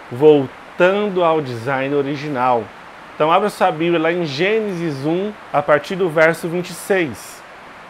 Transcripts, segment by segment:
voltando ao design original. Então abra sua Bíblia lá em Gênesis 1, a partir do verso 26.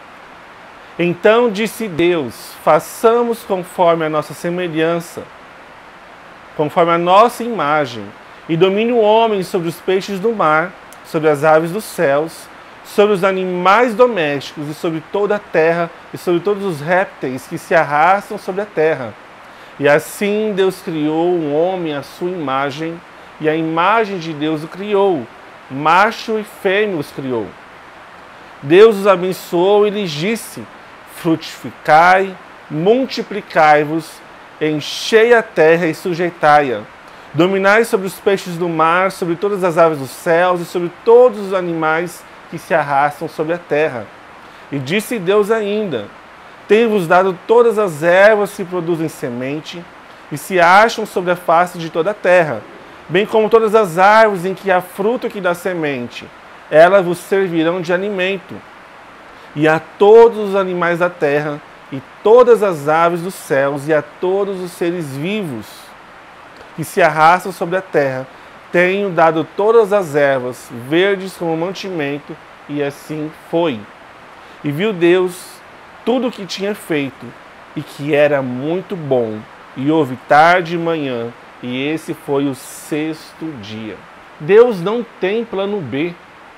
Então disse Deus: façamos conforme a nossa semelhança, conforme a nossa imagem, e domine o homem sobre os peixes do mar, sobre as aves dos céus, sobre os animais domésticos e sobre toda a terra e sobre todos os répteis que se arrastam sobre a terra. E assim Deus criou um homem à sua imagem, e a imagem de Deus o criou, macho e fêmea os criou. Deus os abençoou e lhes disse: frutificai, multiplicai-vos, enchei a terra e sujeitai-a. Dominai sobre os peixes do mar, sobre todas as aves dos céus e sobre todos os animais que se arrastam sobre a terra. E disse Deus ainda: tenho-vos dado todas as ervas que produzem semente e se acham sobre a face de toda a terra, bem como todas as árvores em que há fruto que dá semente. Elas vos servirão de alimento. E a todos os animais da terra, e todas as aves dos céus, e a todos os seres vivos que se arrastam sobre a terra, tenho dado todas as ervas verdes como mantimento, e assim foi. E viu Deus tudo o que tinha feito, e que era muito bom. E houve tarde e manhã, e esse foi o sexto dia. Deus não tem plano B.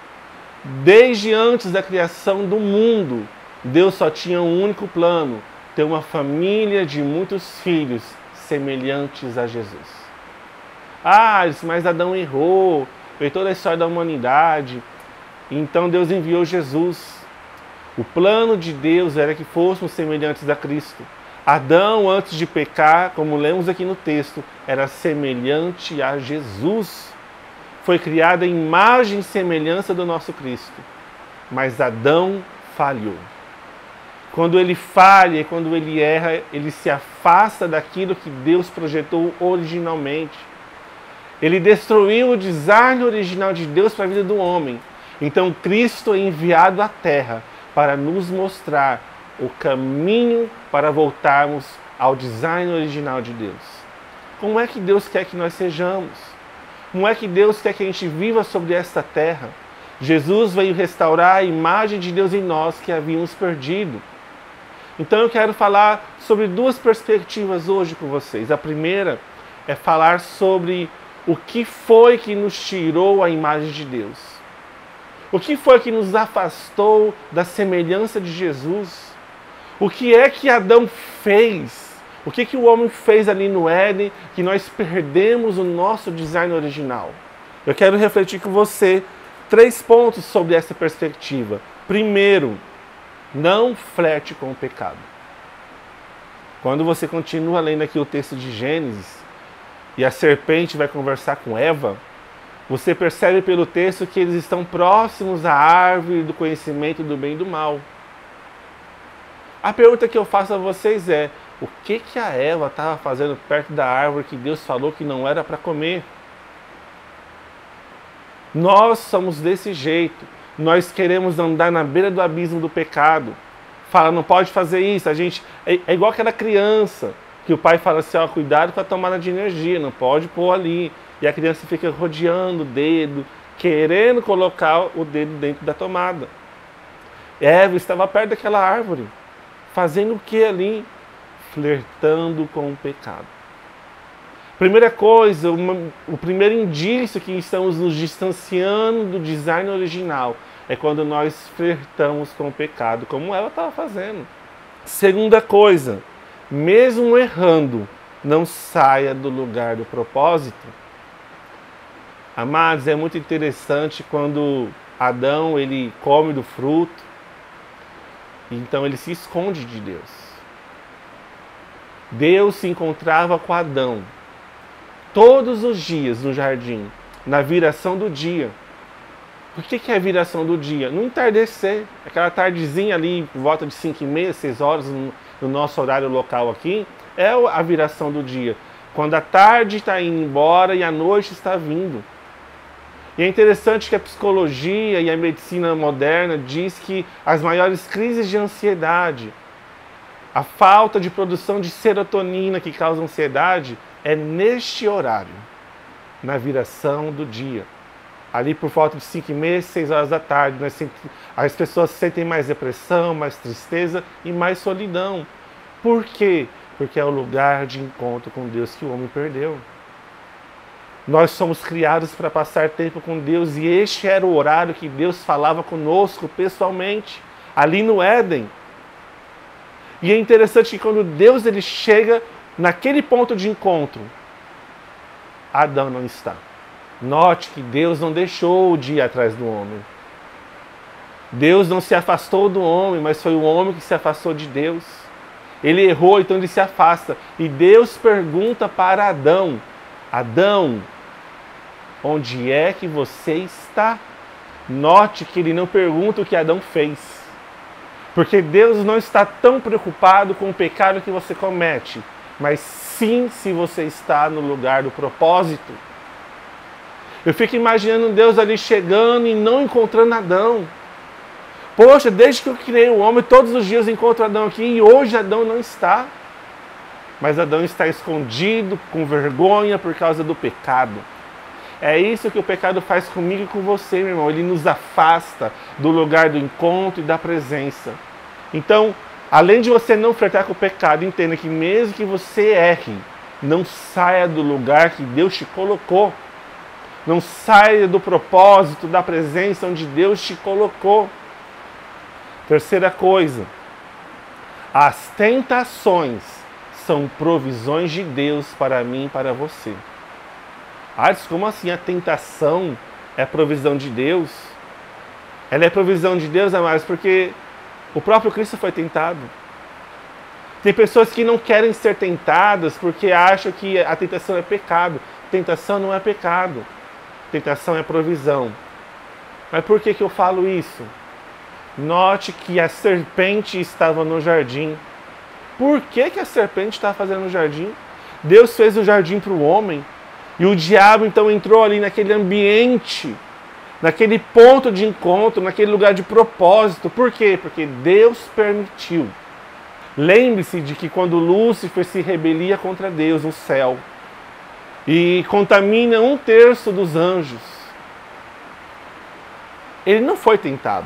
Desde antes da criação do mundo, Deus só tinha um único plano: ter uma família de muitos filhos semelhantes a Jesus. Mas Adão errou, veio toda a história da humanidade. Então Deus enviou Jesus. O plano de Deus era que fôssemos semelhantes a Cristo. Adão, antes de pecar, como lemos aqui no texto, era semelhante a Jesus. Foi criada a imagem e semelhança do nosso Cristo. Mas Adão falhou. Quando ele falha, quando ele erra, ele se afasta daquilo que Deus projetou originalmente. Ele destruiu o design original de Deus para a vida do homem. Então Cristo é enviado à terra para nos mostrar o caminho para voltarmos ao design original de Deus. Como é que Deus quer que nós sejamos? Como é que Deus quer que a gente viva sobre esta terra? Jesus veio restaurar a imagem de Deus em nós que havíamos perdido. Então eu quero falar sobre duas perspectivas hoje com vocês. A primeira é falar sobre o que foi que nos tirou a imagem de Deus. O que foi que nos afastou da semelhança de Jesus? O que é que Adão fez? O que o homem fez ali no Éden que nós perdemos o nosso design original? Eu quero refletir com você 3 pontos sobre essa perspectiva. Primeiro, não flerte com o pecado. Quando você continua lendo aqui o texto de Gênesis e a serpente vai conversar com Eva, você percebe pelo texto que eles estão próximos à árvore do conhecimento do bem e do mal. A pergunta que eu faço a vocês é: o que a Eva estava fazendo perto da árvore que Deus falou que não era para comer? Nós somos desse jeito. Nós queremos andar na beira do abismo do pecado. Fala, não pode fazer isso. A gente é igual aquela criança que o pai fala assim: ó, cuidado com a tomada de energia, não pode pôr ali. E a criança fica rodeando o dedo, querendo colocar o dedo dentro da tomada. Eva estava perto daquela árvore, fazendo o que ali? Flertando com o pecado. Primeira coisa, o primeiro indício que estamos nos distanciando do design original é quando nós flertamos com o pecado, como ela estava fazendo. Segunda coisa, mesmo errando, não saia do lugar do propósito. Amados, é muito interessante quando Adão ele come do fruto, então ele se esconde de Deus. Deus se encontrava com Adão todos os dias no jardim, na viração do dia. O que é a viração do dia? No entardecer, aquela tardezinha ali, por volta de 5h30, 6 horas no nosso horário local aqui, é a viração do dia. Quando a tarde está indo embora e a noite está vindo. E é interessante que a psicologia e a medicina moderna diz que as maiores crises de ansiedade, a falta de produção de serotonina que causa ansiedade, é neste horário, na viração do dia. Ali por volta de 5h30, 6 horas da tarde, as pessoas sentem mais depressão, mais tristeza e mais solidão. Por quê? Porque é o lugar de encontro com Deus que o homem perdeu. Nós somos criados para passar tempo com Deus e este era o horário que Deus falava conosco pessoalmente, ali no Éden. E é interessante que quando Deus ele chega naquele ponto de encontro, Adão não está. Note que Deus não deixou de ir atrás do homem. Deus não se afastou do homem, mas foi o homem que se afastou de Deus. Ele errou, então ele se afasta. E Deus pergunta para Adão: Adão, onde é que você está? Note que ele não pergunta o que Adão fez. Porque Deus não está tão preocupado com o pecado que você comete, mas sim se você está no lugar do propósito. Eu fico imaginando Deus ali chegando e não encontrando Adão. Poxa, desde que eu criei o homem, todos os dias eu encontro Adão aqui e hoje Adão não está. Mas Adão está escondido, com vergonha por causa do pecado. É isso que o pecado faz comigo e com você, meu irmão. Ele nos afasta do lugar do encontro e da presença. Então, além de você não flertar com o pecado, entenda que mesmo que você erre, não saia do lugar que Deus te colocou. Não saia do propósito, da presença onde Deus te colocou. Terceira coisa, as tentações são provisões de Deus para mim e para você. Como assim a tentação é provisão de Deus? Ela é provisão de Deus, amados, porque o próprio Cristo foi tentado. Tem pessoas que não querem ser tentadas porque acham que a tentação é pecado. Tentação não é pecado. Tentação é provisão. Mas por que eu falo isso? Note que a serpente estava no jardim. Por que a serpente estava fazendo no jardim? Deus fez o jardim para o homem. E o diabo então entrou ali naquele ambiente, naquele ponto de encontro, naquele lugar de propósito. Por quê? Porque Deus permitiu. Lembre-se de que quando Lúcifer se rebelia contra Deus no céu e contamina 1/3 dos anjos, ele não foi tentado.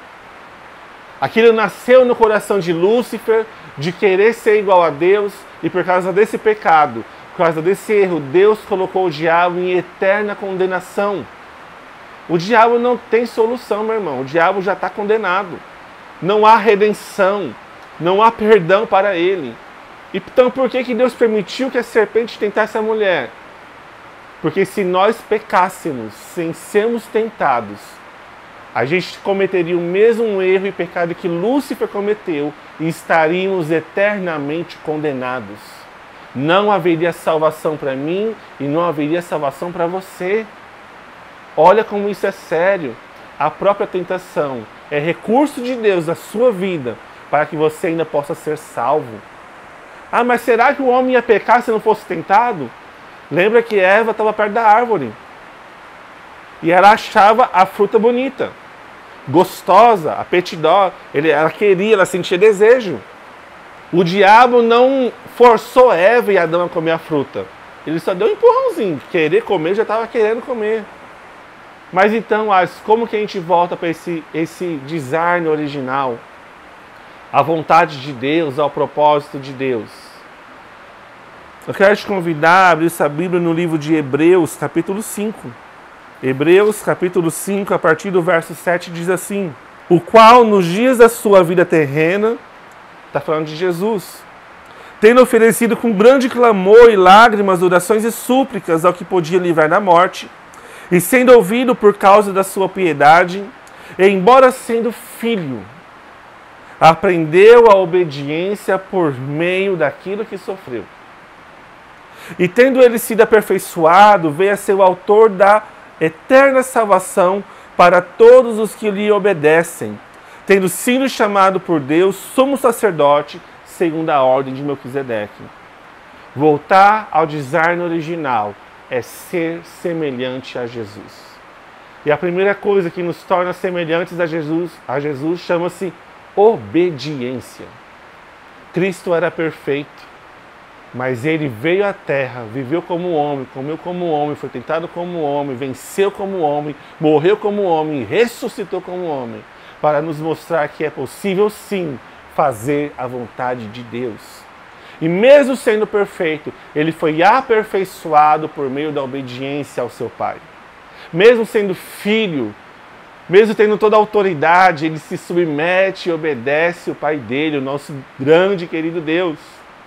Aquilo nasceu no coração de Lúcifer, de querer ser igual a Deus, e por causa desse pecado, por causa desse erro, Deus colocou o diabo em eterna condenação. O diabo não tem solução, meu irmão. O diabo já está condenado. Não há redenção, não há perdão para ele. Então por que Deus permitiu que a serpente tentasse a mulher? Porque se nós pecássemos sem sermos tentados, a gente cometeria o mesmo erro e pecado que Lúcifer cometeu e estaríamos eternamente condenados. Não haveria salvação para mim e não haveria salvação para você. Olha como isso é sério. A própria tentação é recurso de Deus na sua vida para que você ainda possa ser salvo. Mas será que o homem ia pecar se não fosse tentado? Lembra que Eva estava perto da árvore e ela achava a fruta bonita, gostosa, apetitosa. Ela sentia desejo. O diabo não forçou Eva e Adão a comer a fruta. Ele só deu um empurrãozinho. Querer comer, já estava querendo comer. Mas então, como que a gente volta para esse design original? A vontade de Deus, ao propósito de Deus. Eu quero te convidar a abrir essa Bíblia no livro de Hebreus, capítulo 5. Hebreus, capítulo 5, a partir do verso 7, diz assim: o qual, nos dias da sua vida terrena, está falando de Jesus, tendo oferecido com grande clamor e lágrimas, orações e súplicas ao que podia livrar da morte, e sendo ouvido por causa da sua piedade, e embora sendo filho, aprendeu a obediência por meio daquilo que sofreu. E tendo ele sido aperfeiçoado, veio a ser o autor da eterna salvação para todos os que lhe obedecem, tendo sido chamado por Deus sumo sacerdote segundo a ordem de Melquisedeque. Voltar ao design original é ser semelhante a Jesus. E a primeira coisa que nos torna semelhantes a Jesus chama-se obediência. Cristo era perfeito. Mas ele veio à terra, viveu como homem, comeu como homem, foi tentado como homem, venceu como homem, morreu como homem, ressuscitou como homem, para nos mostrar que é possível sim fazer a vontade de Deus. E mesmo sendo perfeito, ele foi aperfeiçoado por meio da obediência ao seu Pai. Mesmo sendo filho, mesmo tendo toda a autoridade, ele se submete e obedece ao Pai dele, o nosso grande e querido Deus.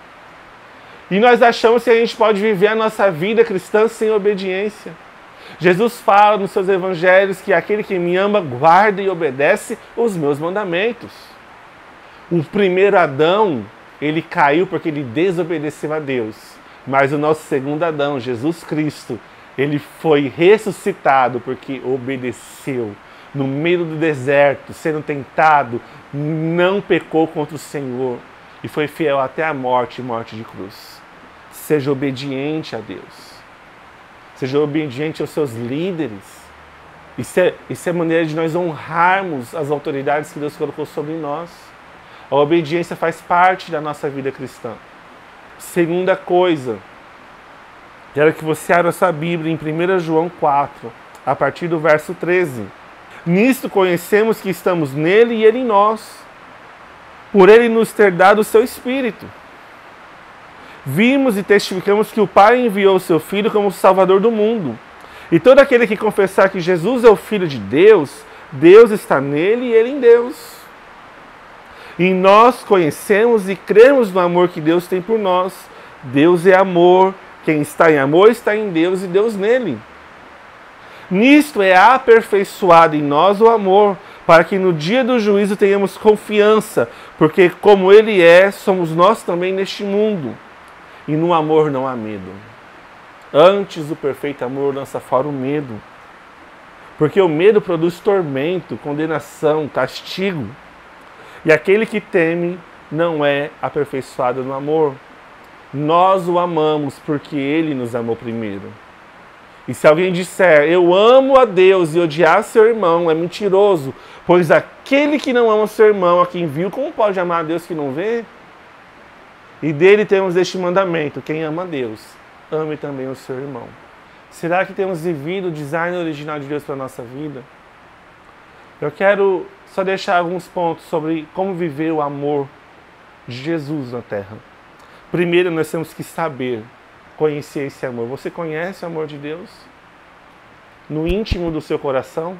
E nós achamos que a gente pode viver a nossa vida cristã sem obediência. Jesus fala nos seus evangelhos que aquele que me ama guarda e obedece os meus mandamentos. O primeiro Adão, ele caiu porque ele desobedeceu a Deus. Mas o nosso segundo Adão, Jesus Cristo, ele foi ressuscitado porque obedeceu. No meio do deserto, sendo tentado, não pecou contra o Senhor e foi fiel até a morte, morte de cruz. Seja obediente a Deus. Seja obediente aos seus líderes. Isso é maneira de nós honrarmos as autoridades que Deus colocou sobre nós. A obediência faz parte da nossa vida cristã. Segunda coisa, quero que você abra sua Bíblia em 1 João 4, a partir do verso 13. Nisto conhecemos que estamos nele e ele em nós, por ele nos ter dado o seu Espírito. Vimos e testificamos que o Pai enviou o seu Filho como Salvador do mundo. E todo aquele que confessar que Jesus é o Filho de Deus, Deus está nele e ele em Deus. E nós conhecemos e cremos no amor que Deus tem por nós. Deus é amor, quem está em amor está em Deus e Deus nele. Nisto é aperfeiçoado em nós o amor, para que no dia do juízo tenhamos confiança, porque como Ele é, somos nós também neste mundo. E no amor não há medo. Antes o perfeito amor lança fora o medo. Porque o medo produz tormento, condenação, castigo. E aquele que teme não é aperfeiçoado no amor. Nós o amamos porque Ele nos amou primeiro. E se alguém disser, eu amo a Deus e odiar seu irmão, é mentiroso. Pois aquele que não ama seu irmão, a quem viu, como pode amar a Deus que não vê? E dele temos este mandamento, quem ama a Deus, ame também o seu irmão. Será que temos vivido o design original de Deus para a nossa vida? Eu quero só deixar alguns pontos sobre como viver o amor de Jesus na Terra. Primeiro, nós temos que saber, conhecer esse amor. Você conhece o amor de Deus? No íntimo do seu coração?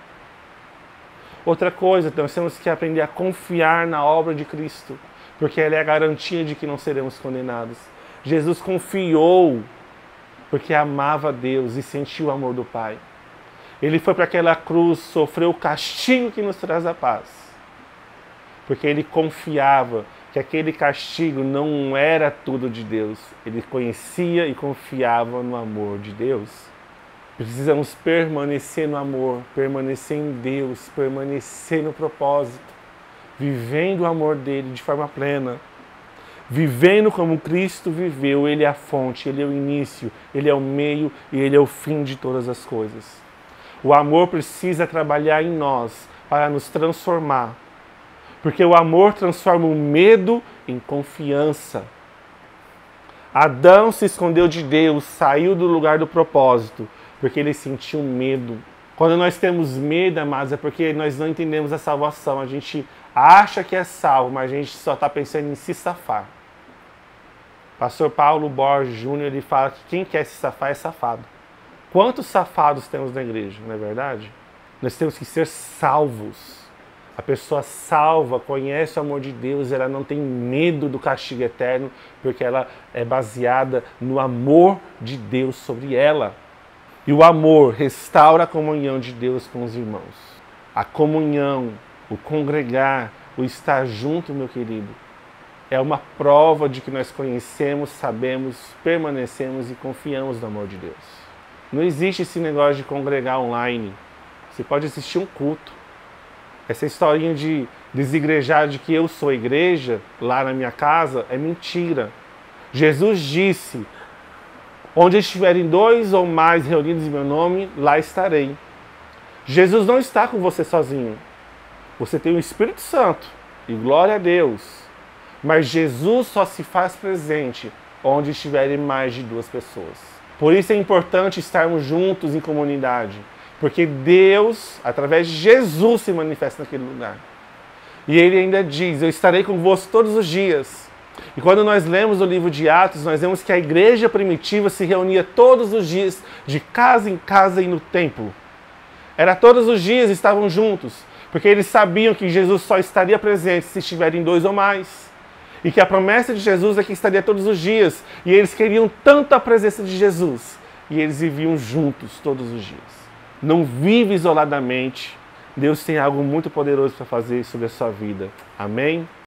Outra coisa, nós temos que aprender a confiar na obra de Cristo, porque ela é a garantia de que não seremos condenados. Jesus confiou porque amava a Deus e sentiu o amor do Pai. Ele foi para aquela cruz, sofreu o castigo que nos traz a paz, porque ele confiava que aquele castigo não era tudo de Deus. Ele conhecia e confiava no amor de Deus. Precisamos permanecer no amor, permanecer em Deus, permanecer no propósito, vivendo o amor dele de forma plena, vivendo como Cristo viveu. Ele é a fonte, ele é o início, ele é o meio e ele é o fim de todas as coisas. O amor precisa trabalhar em nós para nos transformar, porque o amor transforma o medo em confiança. Adão se escondeu de Deus, saiu do lugar do propósito, porque ele sentiu medo. Quando nós temos medo, amados, é porque nós não entendemos a salvação. A gente acha que é salvo, mas a gente só está pensando em se safar. Pastor Paulo Borges Júnior, ele fala que quem quer se safar é safado. Quantos safados temos na igreja, não é verdade? Nós temos que ser salvos. A pessoa salva, conhece o amor de Deus, ela não tem medo do castigo eterno, porque ela é baseada no amor de Deus sobre ela. E o amor restaura a comunhão de Deus com os irmãos. A comunhão, o congregar, o estar junto, meu querido, é uma prova de que nós conhecemos, sabemos, permanecemos e confiamos no amor de Deus. Não existe esse negócio de congregar online. Você pode assistir um culto. Essa historinha de desigrejar de que eu sou igreja lá na minha casa é mentira. Jesus disse, onde estiverem 2 ou mais reunidos em meu nome, lá estarei. Jesus não está com você sozinho. Você tem o Espírito Santo e glória a Deus. Mas Jesus só se faz presente onde estiverem mais de 2 pessoas. Por isso é importante estarmos juntos em comunidade, porque Deus, através de Jesus, se manifesta naquele lugar. E ele ainda diz, eu estarei convosco todos os dias. E quando nós lemos o livro de Atos, nós vemos que a igreja primitiva se reunia todos os dias, de casa em casa e no templo. Era todos os dias, estavam juntos, porque eles sabiam que Jesus só estaria presente se estiverem 2 ou mais. E que a promessa de Jesus é que estaria todos os dias. E eles queriam tanto a presença de Jesus. E eles viviam juntos todos os dias. Não vive isoladamente. Deus tem algo muito poderoso para fazer sobre a sua vida. Amém?